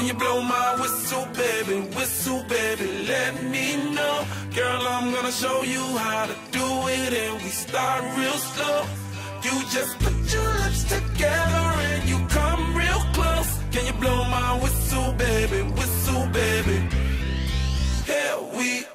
Can you blow my whistle, baby, let me know. Girl, I'm gonna show you how to do it, and we start real slow. You just put your lips together and you come real close. Can you blow my whistle, baby, Here we